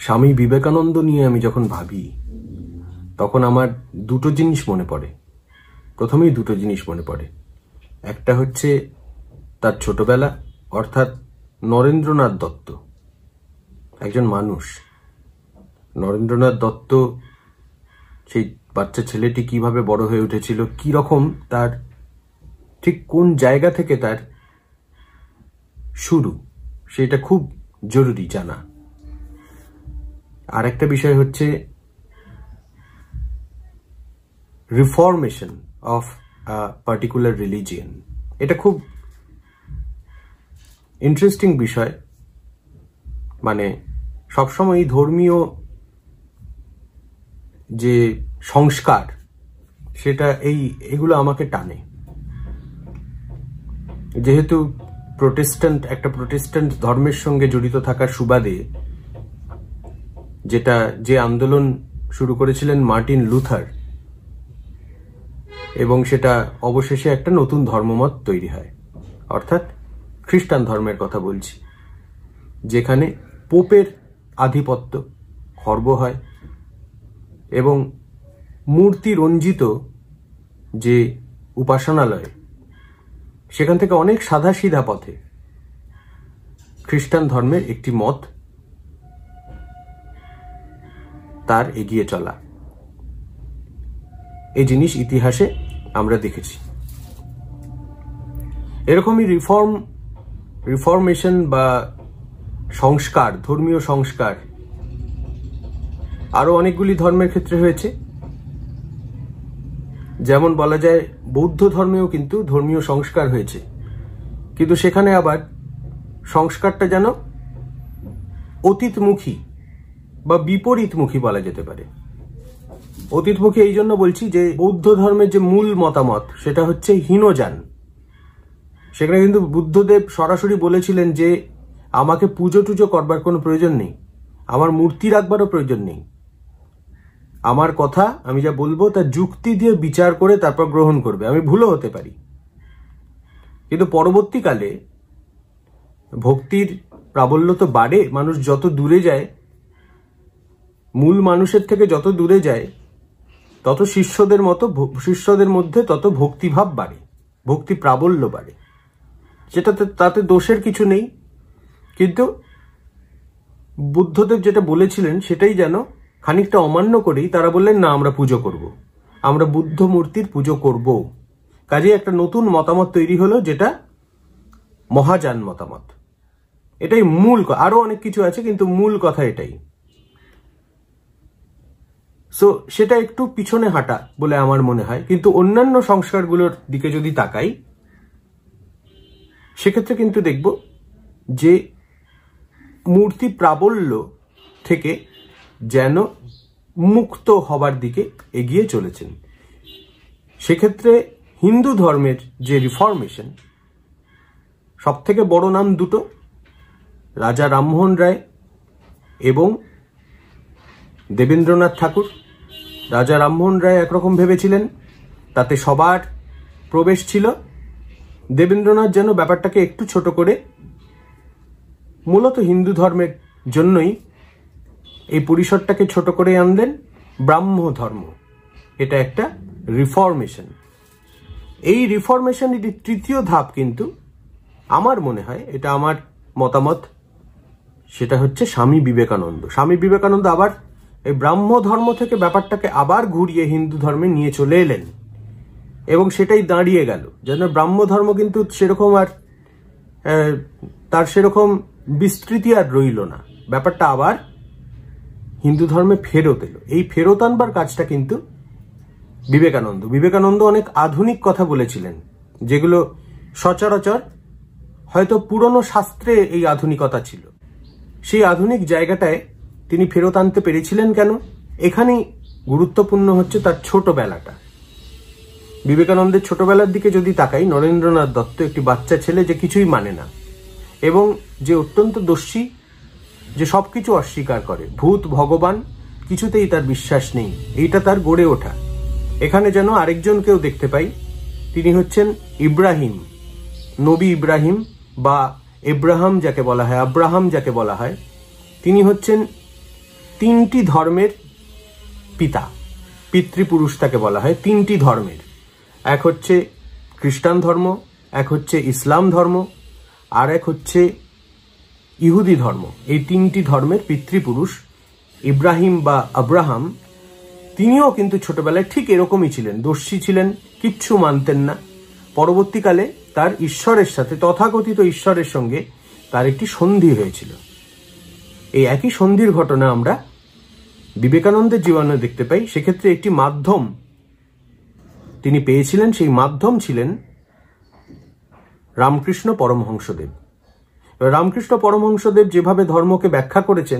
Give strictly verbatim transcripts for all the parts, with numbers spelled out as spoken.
স্বামী বিবেকানন্দ নিয়ে আমি যখন ভাবি তখন আমার দুটো জিনিস মনে পড়ে। প্রথমেই দুটো জিনিস মনে পড়ে। একটা হচ্ছে তার ছোটবেলা, অর্থাৎ নরেন্দ্রনাথ দত্ত, একজন মানুষ। নরেন্দ্রনাথ দত্ত সেই বাচ্চা ছেলেটি কিভাবে বড় হয়ে উঠেছিল, কি রকম তার, ঠিক কোন জায়গা থেকে তার শুরু, সেটা খুব জরুরি জানা। আর একটা বিষয় হচ্ছে reformation of a particular religion. এটা খুব ইন্টারেস্টিং বিষয়। মানে সবসময় ধর্মীয় যে সংস্কার, সেটা এই এগুলো আমাকে টানে। যেহেতু প্রোটেস্ট্যান্ট, একটা প্রোটেস্ট্যান্ট ধর্মের সঙ্গে জড়িত থাকার সুবাদে, যেটা যে আন্দোলন শুরু করেছিলেন মার্টিন লুথার, এবং সেটা অবশেষে একটা নতুন ধর্মমত তৈরি হয়, অর্থাৎ খ্রিস্টান ধর্মের কথা বলছি, যেখানে পোপের আধিপত্য খর্ব হয় এবং মূর্তি রঞ্জিত যে উপাসনালয়, সেখান থেকে অনেক সাদাসিধা পথে খ্রিস্টান ধর্মের একটি মত তার এগিয়ে চলা, এই জিনিস ইতিহাসে আমরা দেখেছি। এরকমই রিফর্ম রিফর্মেশন বা সংস্কার, ধর্মীয় সংস্কার আরো অনেকগুলি ধর্মের ক্ষেত্রে হয়েছে। যেমন বলা যায় বৌদ্ধ ধর্মেও কিন্তু ধর্মীয় সংস্কার হয়েছে, কিন্তু সেখানে আবার সংস্কারটা যেন অতীতমুখী বা বিপরীতমুখী বলা যেতে পারে। অতীতমুখী এই জন্য বলছি যে বৌদ্ধ ধর্মের যে মূল মতামত, সেটা হচ্ছে হীনযান। সেখানে কিন্তু বুদ্ধদেব সরাসরি বলেছিলেন যে আমাকে পুজো টুজো করবার কোনো প্রয়োজন নেই, আমার মূর্তি রাখবারও প্রয়োজন নেই, আমার কথা আমি যা বলবো তা যুক্তি দিয়ে বিচার করে তারপর গ্রহণ করবে, আমি ভুলও হতে পারি। কিন্তু পরবর্তীকালে ভক্তির প্রাবল্য তো বাড়ে, মানুষ যত দূরে যায়, মূল মানুষের থেকে যত দূরে যায়, তত শিষ্যদের মতো শিষ্যদের মধ্যে তত ভক্তিভাব বাড়ে, ভক্তি প্রাবল্য বাড়ে। যেটাতে তাতে দোষের কিছু নেই, কিন্তু বুদ্ধদেব যেটা বলেছিলেন সেটাই যেন খানিকটা অমান্য করেই তারা বললেন না, আমরা পুজো করব, আমরা বুদ্ধ মূর্তির পুজো করব। কাজে একটা নতুন মতামত তৈরি হলো, যেটা মহাযান মতামত। এটাই মূল, আরো অনেক কিছু আছে কিন্তু মূল কথা এটাই। সো সেটা একটু পিছনে হাঁটা বলে আমার মনে হয়। কিন্তু অন্যান্য সংস্কারগুলোর দিকে যদি তাকাই, সেক্ষেত্রে কিন্তু দেখব যে মূর্তি প্রাবল্য থেকে যেন মুক্ত হবার দিকে এগিয়ে চলেছেন। সেক্ষেত্রে হিন্দু ধর্মের যে রিফর্মেশন, সব থেকে বড় নাম দুটো, রাজা রামমোহন রায় এবং দেবেন্দ্রনাথ ঠাকুর। রাজা রামমোহন রায় একরকম ভেবেছিলেন, তাতে সবার প্রবেশ ছিল। দেবেন্দ্রনাথ যেন ব্যাপারটাকে একটু ছোট করে, মূলত হিন্দু ধর্মের জন্যই এই পরিসরটাকে ছোট করে আনলেন ব্রাহ্ম ধর্ম। এটা একটা রিফর্মেশন। এই রিফর্মেশনের তৃতীয় ধাপ কিন্তু আমার মনে হয়, এটা আমার মতামত, সেটা হচ্ছে স্বামী বিবেকানন্দ। স্বামী বিবেকানন্দ আবার এই ব্রাহ্ম ধর্ম থেকে ব্যাপারটাকে আবার ঘুরিয়ে হিন্দু ধর্মে নিয়ে চলে এলেন, এবং সেটাই দাঁড়িয়ে গেল যেন ব্রাহ্ম ধর্ম কিন্তু সেরকম আর তার সেরকম বিস্তৃতি আর রইল না, ব্যাপারটা আবার হিন্দু ধর্মে ফেরত এলো। এই ফেরত আনবার কাজটা কিন্তু বিবেকানন্দ বিবেকানন্দ অনেক আধুনিক কথা বলেছিলেন, যেগুলো সচরাচর হয়তো পুরনো শাস্ত্রে এই আধুনিকতা ছিল। সেই আধুনিক জায়গাটায় তিনি ফেরত আনতে পেরেছিলেন কেন? এখানেই গুরুত্বপূর্ণ হচ্ছে তার ছোটবেলাটা। বিবেকানন্দের ছোটবেলার দিকে যদি তাকাই, নরেন্দ্রনাথ দত্ত একটি বাচ্চা ছেলে, যে কিছুই মানে না এবং যে অত্যন্ত দোষী, যে সবকিছু অস্বীকার করে, ভূত ভগবান কিছুতেই তার বিশ্বাস নেই, এইটা তার গড়ে ওঠা। এখানে যেন আরেকজনকেও দেখতে পাই, তিনি হচ্ছেন ইব্রাহিম, নবী ইব্রাহিম বা এব্রাহাম যাকে বলা হয়, আব্রাহাম যাকে বলা হয়। তিনি হচ্ছেন তিনটি ধর্মের পিতা, পিতৃপুরুষ তাকে বলা হয়। তিনটি ধর্মের, এক হচ্ছে খ্রিস্টান ধর্ম, এক হচ্ছে ইসলাম ধর্ম, আর এক হচ্ছে ইহুদি ধর্ম। এই তিনটি ধর্মের পিতৃপুরুষ ইব্রাহিম বা আব্রাহাম, তিনিও কিন্তু ছোটবেলায় ঠিক এরকমই ছিলেন, দোষী ছিলেন, কিচ্ছু মানতেন না। পরবর্তীকালে তার ঈশ্বরের সাথে, তথাকথিত ঈশ্বরের সঙ্গে তার একটি সন্ধি হয়েছিল। এই একই সন্ধির ঘটনা আমরা বিবেকানন্দের জীবনে দেখতে পাই। সেক্ষেত্রে একটি মাধ্যম তিনি পেয়েছিলেন, সেই মাধ্যম ছিলেন রামকৃষ্ণ পরমহংসদেব। রামকৃষ্ণ পরমহংসদেব যেভাবে ধর্মকে ব্যাখ্যা করেছেন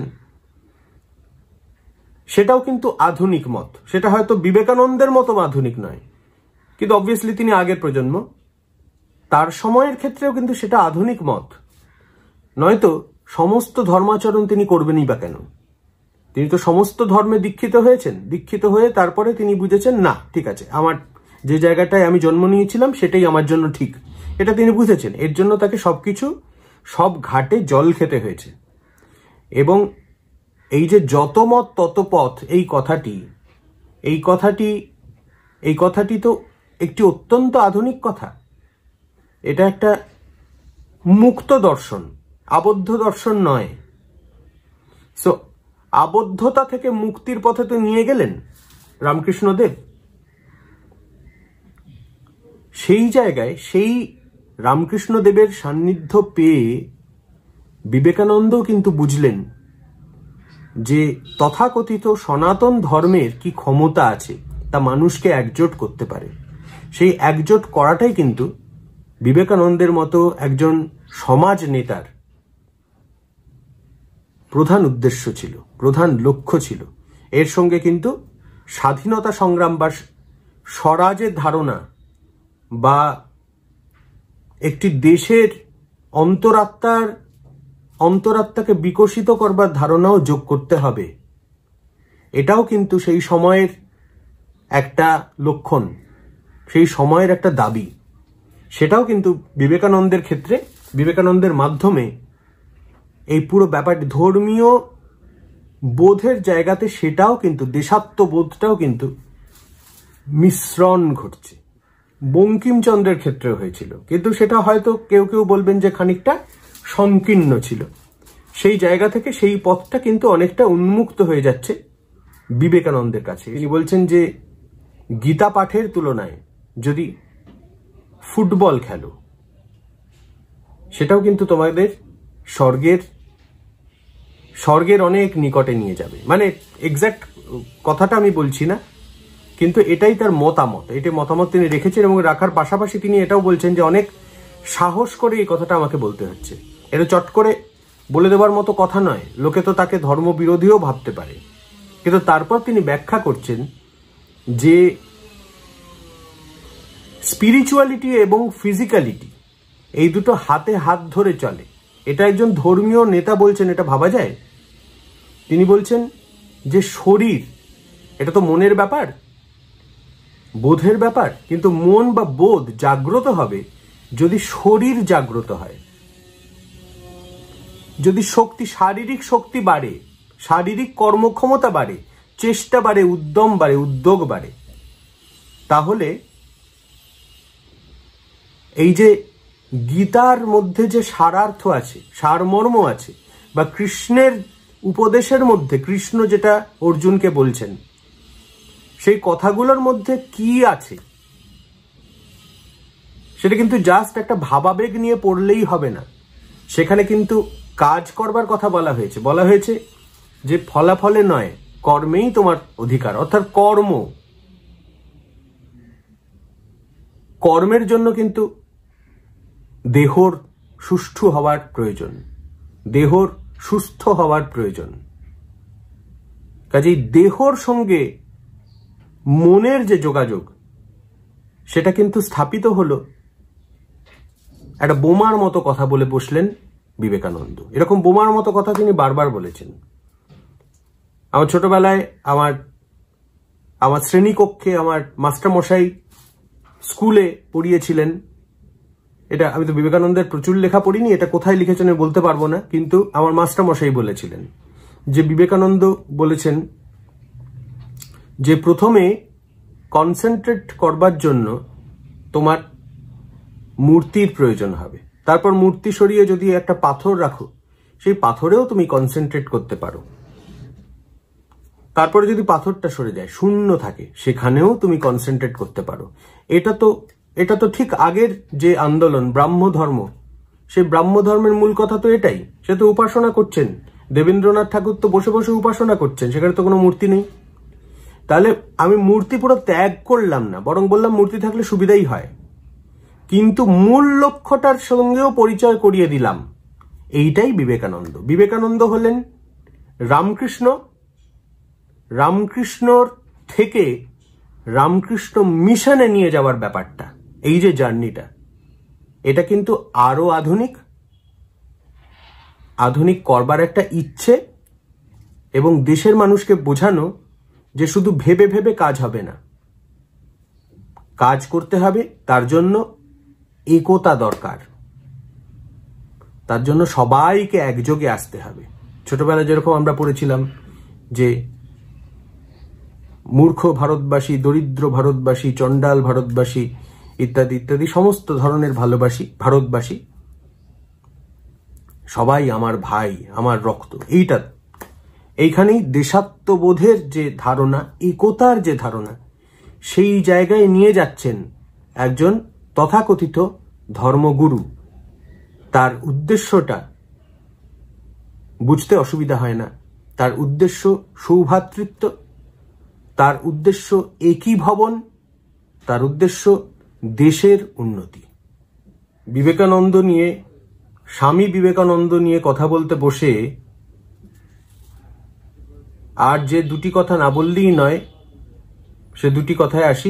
সেটাও কিন্তু আধুনিক মত। সেটা হয়তো বিবেকানন্দের মতো আধুনিক নয়, কিন্তু অবভিয়াসলি তিনি আগের প্রজন্ম, তার সময়ের ক্ষেত্রেও কিন্তু সেটা আধুনিক মত। নয়তো সমস্ত ধর্মাচরণ তিনি করবেনই বা কেন? তিনি তো সমস্ত ধর্মে দীক্ষিত হয়েছেন, দীক্ষিত হয়ে তারপরে তিনি বুঝেছেন না ঠিক আছে, আমার যে জায়গাটায় আমি জন্ম নিয়েছিলাম সেটাই আমার জন্য ঠিক, এটা তিনি বুঝেছেন। এর জন্য তাকে সবকিছু, সব ঘাটে জল খেতে হয়েছে। এবং এই যে যত মত তত পথ, এই কথাটি এই কথাটি এই কথাটি তো একটি অত্যন্ত আধুনিক কথা। এটা একটা মুক্ত দর্শন, আবদ্ধ দর্শন নয়। সো আবদ্ধতা থেকে মুক্তির পথে তো নিয়ে গেলেন রামকৃষ্ণদেব। সেই জায়গায় সেই রামকৃষ্ণদেবের সান্নিধ্য পেয়ে বিবেকানন্দ কিন্তু বুঝলেন যে তথাকথিত সনাতন ধর্মের কি ক্ষমতা আছে, তা মানুষকে একজোট করতে পারে। সেই একজোট করাটাই কিন্তু বিবেকানন্দের মতো একজন সমাজ নেতার প্রধান উদ্দেশ্য ছিল, প্রধান লক্ষ্য ছিল। এর সঙ্গে কিন্তু স্বাধীনতা সংগ্রাম বা স্বরাজের ধারণা বা একটি দেশের অন্তরাত্মার অন্তরাত্মাকে বিকশিত করবার ধারণাও যোগ করতে হবে। এটাও কিন্তু সেই সময়ের একটা লক্ষণ, সেই সময়ের একটা দাবি। সেটাও কিন্তু বিবেকানন্দের ক্ষেত্রে, বিবেকানন্দের মাধ্যমে এই পুরো ব্যাপারটি ধর্মীয় বোধের জায়গাতে, সেটাও কিন্তু দেশাত্মবোধটাও কিন্তু মিশ্রণ ঘটছে। বঙ্কিমচন্দ্রের ক্ষেত্রে হয়েছিল, কিন্তু সেটা হয়তো কেউ কেউ বলবেন যে খানিকটা সংকীর্ণ ছিল। সেই জায়গা থেকে সেই পথটা কিন্তু অনেকটা উন্মুক্ত হয়ে যাচ্ছে বিবেকানন্দের কাছে। তিনি বলছেন যে গীতা পাঠের তুলনায় যদি ফুটবল খেলো, সেটাও কিন্তু তোমাদের স্বর্গের স্বর্গের অনেক নিকটে নিয়ে যাবে। মানে এক্সাক্ট কথাটা আমি বলছি না, কিন্তু এটাই তার মতামত। এটা মতামত তিনি রেখেছেন এবং রাখার পাশাপাশি তিনি এটাও বলছেন যে অনেক সাহস করে এই কথাটা আমাকে বলতে হচ্ছে। এটা চট করে বলে দেওয়ার মতো কথা নয়, লোকে তো তাকে ধর্মবিরোধীও ভাবতে পারে। কিন্তু তারপর তিনি ব্যাখ্যা করছেন যে স্পিরিচুয়ালিটি এবং ফিজিক্যালিটি এই দুটো হাতে হাত ধরে চলে। এটা একজন ধর্মীয় নেতা বলছেন, এটা ভাবা যায়? তিনি বলছেন যে শরীর এটা তো মনের ব্যাপার, বোধের ব্যাপার, কিন্তু মন বা বোধ জাগ্রত হবে যদি শরীর জাগ্রত হয়, যদি শক্তি, শারীরিক শক্তি বাড়ে, শারীরিক কর্মক্ষমতা বাড়ে, চেষ্টা বাড়ে, উদ্যম বাড়ে, উদ্যোগ বাড়ে। তাহলে এই যে গীতার মধ্যে যে সারার্থ আছে, সারমর্ম আছে, বা কৃষ্ণের উপদেশের মধ্যে কৃষ্ণ যেটা অর্জুনকে বলছেন, সেই কথাগুলোর মধ্যে কি আছে সেটা কিন্তু জাস্ট একটা ভাবাবেগ নিয়ে পড়লেই হবে না। সেখানে কিন্তু কাজ করবার কথা বলা হয়েছে। বলা হয়েছে যে ফলাফলে নয়, কর্মেই তোমার অধিকার। অর্থাৎ কর্ম, কর্মের জন্য কিন্তু দেহর সুষ্ঠু হওয়ার প্রয়োজন, দেহর সুস্থ হওয়ার প্রয়োজন। কাজেই দেহর সঙ্গে মনের যে যোগাযোগ, সেটা কিন্তু স্থাপিত হলো। একটা বোমার মতো কথা বলে বসলেন বিবেকানন্দ। এরকম বোমার মতো কথা তিনি বারবার বলেছেন। আমার ছোটবেলায় আমার আমার শ্রেণীকক্ষে আমার মাস্টারমশাই স্কুলে পড়িয়েছিলেন। এটা আমি তো বিবেকানন্দের প্রচুর লেখা পড়িনি, এটা কোথায় লিখেছেন বলতে পারবো না, কিন্তু আমার মাস্টারমশাই বলেছিলেন যে বিবেকানন্দ বলেছেন যে প্রথমে কনসেন্ট্রেট করবার জন্য তোমার মূর্তির প্রয়োজন হবে, তারপর মূর্তি সরিয়ে যদি একটা পাথর রাখো সেই পাথরেও তুমি কনসেন্ট্রেট করতে পারো, তারপরে যদি পাথরটা সরে যায় শূন্য থাকে সেখানেও তুমি কনসেন্ট্রেট করতে পারো। এটা তো এটা তো ঠিক আগের যে আন্দোলন ব্রাহ্ম ধর্ম, সেই ব্রাহ্ম ধর্মের মূল কথা তো এটাই। সে তো উপাসনা করছেন, দেবেন্দ্রনাথ ঠাকুর তো বসে বসে উপাসনা করছেন, সেখানে তো কোনো মূর্তি নেই। তাহলে আমি মূর্তি পুরো ত্যাগ করলাম না, বরং বললাম মূর্তি থাকলে সুবিধাই হয়, কিন্তু মূল লক্ষ্যটার সঙ্গেও পরিচয় করিয়ে দিলাম। এইটাই বিবেকানন্দ। বিবেকানন্দ হলেন রামকৃষ্ণ, রামকৃষ্ণর থেকে রামকৃষ্ণ মিশনে নিয়ে যাওয়ার ব্যাপারটা, এই যে জার্নিটা, এটা কিন্তু আরো আধুনিক আধুনিক করবার একটা ইচ্ছে এবং দেশের মানুষকে বোঝানো যে শুধু ভেবে ভেবে কাজ হবে না, কাজ করতে হবে, তার জন্য একতা দরকার, তার জন্য সবাইকে একযোগে আসতে হবে। ছোটবেলায় যেরকম আমরা পড়েছিলাম যে মূর্খ ভারতবাসী, দরিদ্র ভারতবাসী, চণ্ডাল ভারতবাসী ইত্যাদি ইত্যাদি সমস্ত ধরনের ভালোবাসি ভারতবাসী, সবাই আমার ভাই, আমার রক্ত, এইটা এইখানেই দেশাত্মবোধের যে ধারণা, একতার যে ধারণা, সেই জায়গায় নিয়ে যাচ্ছেন একজন তথাকথিত ধর্মগুরু। তার উদ্দেশ্যটা বুঝতে অসুবিধা হয় না, তার উদ্দেশ্য সৌভ্রাতৃত্ব, তার উদ্দেশ্য একীভবন, তার উদ্দেশ্য দেশের উন্নতি। বিবেকানন্দ নিয়ে, স্বামী বিবেকানন্দ নিয়ে কথা বলতে বসে আর যে দুটি কথা না বললেই নয়, সে দুটি কথায় আসি।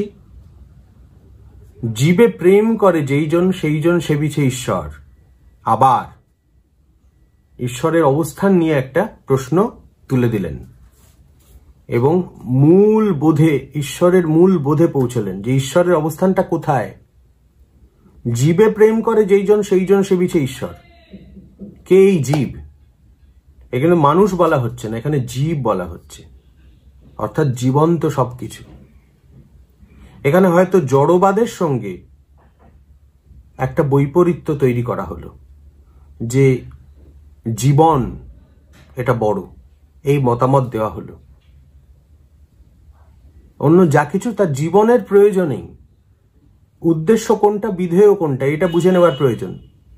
জীবে প্রেম করে যেইজন সেইজন সেবিছে ঈশ্বর। আবার ঈশ্বরের অবস্থান নিয়ে একটা প্রশ্ন তুলে দিলেন এবং মূল বোধে, ঈশ্বরের মূল বোধে পৌঁছলেন যে ঈশ্বরের অবস্থানটা কোথায়। জীবে প্রেম করে যেইজন সেইজন সেবিছে ঈশ্বর। কে এই জীব? এখানে মানুষ বলা হচ্ছে না, এখানে জীব বলা হচ্ছে, অর্থাৎ জীবন্ত সবকিছু। এখানে হয়তো জড়বাদের সঙ্গে একটা বৈপরীত্য তৈরি করা হলো যে জীবন এটা বড়, এই মতামত দেওয়া হলো। অন্য যা কিছু তার জীবনের প্রয়োজনেই, উদ্দেশ্য কোনটা, বিধেয় কোনটা, এটা বুঝে নেওয়ার প্রয়োজন।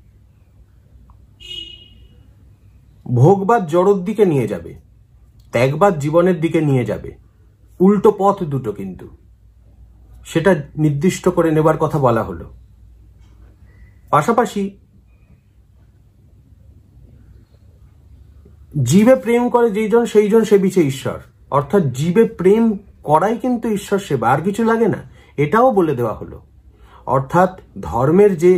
ভোগবাদ জড়র দিকে নিয়ে যাবে, ত্যাগবাদ জীবনের দিকে নিয়ে যাবে, উল্টো পথ দুটো, কিন্তু সেটা নির্দিষ্ট করে নেবার কথা বলা হলো। পাশাপাশি জীবে প্রেম করে যেইজন সেইজন সেবিছে ঈশ্বর, অর্থাৎ জীবে প্রেম করাই কিন্তু ঈশ্বর সেবা, আর কিছু লাগে না, এটাও বলে দেওয়া হলো। অর্থাৎ ধর্মের যে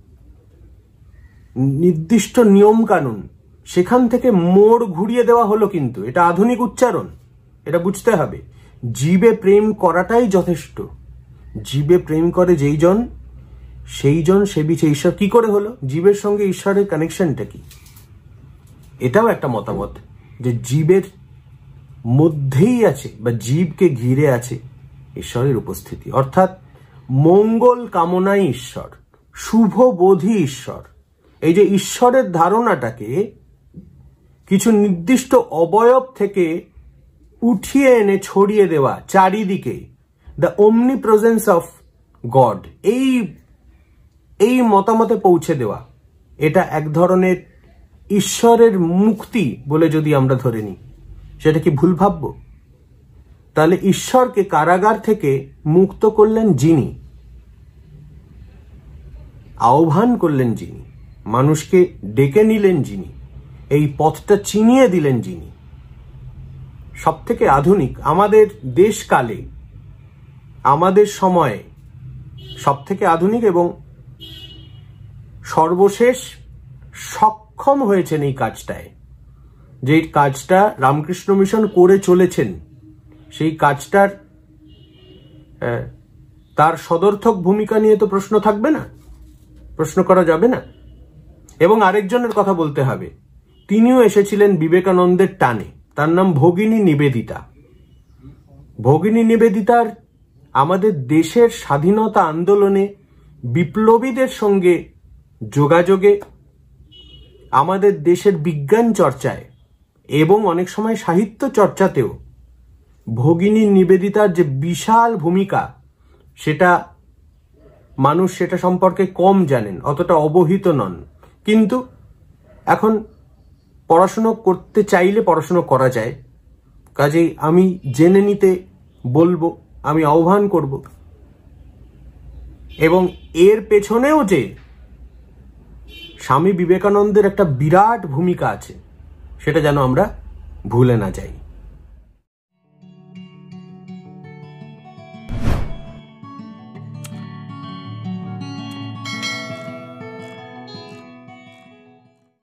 নির্দিষ্ট নিয়ম কানুন, সেখান থেকে মোড় ঘুরিয়ে দেওয়া হলো, কিন্তু এটা আধুনিক উচ্চারণ, এটা বুঝতে হবে। জীবে প্রেম করাটাই যথেষ্ট। জীবে প্রেম করে যেইজন সেইজন সেবিছে ঈশ্বর। কি করে হলো? জীবের সঙ্গে ঈশ্বরের কানেকশনটা কি? এটাও একটা মতামত যে জীবের মধ্যেই আছে বা জীবকে ঘিরে আছে ঈশ্বরের উপস্থিতি, অর্থাৎ মঙ্গল কামনাই ঈশ্বর, শুভ বোধি ঈশ্বর। এই যে ঈশ্বরের ধারণাটাকে কিছু নির্দিষ্ট অবয়ব থেকে উঠিয়ে এনে ছড়িয়ে দেওয়া চারিদিকে, দ্য ওমনি প্রেজেন্স অফ গড, এই এই মতামতে পৌঁছে দেওয়া, এটা এক ধরনের ঈশ্বরের মুক্তি বলে যদি আমরা ধরে নিই, সেটা কি ভুল ভাবব? তাহলে ঈশ্বরকে কারাগার থেকে মুক্ত করলেন যিনি, আহ্বান করলেন যিনি, মানুষকে ডেকে নিলেন যিনি, এই পথটা চিনিয়ে দিলেন যিনি, সব থেকে আধুনিক আমাদের দেশকালে, আমাদের সময়ে সব থেকে আধুনিক এবং সর্বশেষ সক্ষম হয়েছেন এই কাজটায়। যে কাজটা রামকৃষ্ণ মিশন করে চলেছেন, সেই কাজটার তার সদর্থক ভূমিকা নিয়ে তো প্রশ্ন থাকবে না, প্রশ্ন করা যাবে না। এবং আরেকজনের কথা বলতে হবে, তিনিও এসেছিলেন বিবেকানন্দের টানে। তার নাম ভগিনী নিবেদিতা। ভগিনী নিবেদিতার আমাদের দেশের স্বাধীনতা আন্দোলনে বিপ্লবীদের সঙ্গে যোগাযোগে, আমাদের দেশের বিজ্ঞান চর্চায় এবং অনেক সময় সাহিত্য চর্চাতেও ভগিনী নিবেদিতার যে বিশাল ভূমিকা, সেটা মানুষ সেটা সম্পর্কে কম জানেন, অতটা অবহিত নন। কিন্তু এখন পড়াশুনো করতে চাইলে পড়াশুনো করা যায়, কাজেই আমি জেনে নিতে বলবো, আমি আহ্বান করব। এবং এর পেছনেও যে স্বামী বিবেকানন্দের একটা বিরাট ভূমিকা আছে, সেটা যেন আমরা ভুলে না যাই।